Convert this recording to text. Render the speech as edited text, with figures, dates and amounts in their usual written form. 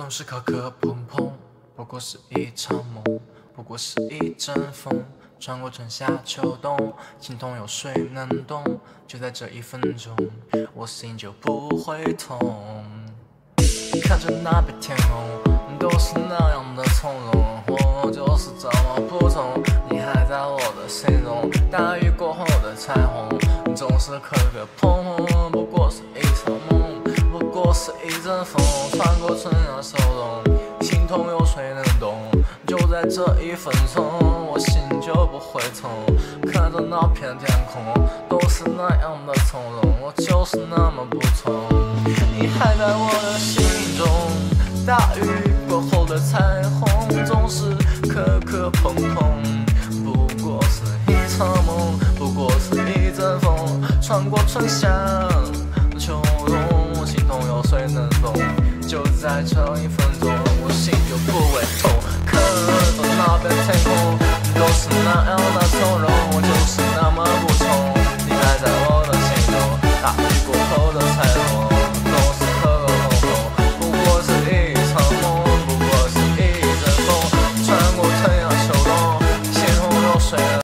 总是磕磕碰碰，不过是一场梦，不过是一阵风，穿过春夏秋冬，心痛有谁能懂？就在这1分钟，我心就不会痛。看着那片天空，都是那样的从容，我就是这么普通，你还在我的心中。大雨过后的彩虹，总是磕磕碰碰，不过是一场梦，不过是一阵风，穿过春夏秋冬，心痛有谁能懂？就在这1分钟，我心就不会痛。看着那片天空，都是那样的从容，我就是那么不同。你还在我的心中，大雨过后的彩虹，总是磕磕碰碰，不过是一场梦，不过是一阵风，穿过春夏秋冬，心痛有谁能懂？就在这1分钟，我心就不会痛。看着那片天空，都是那样的从容，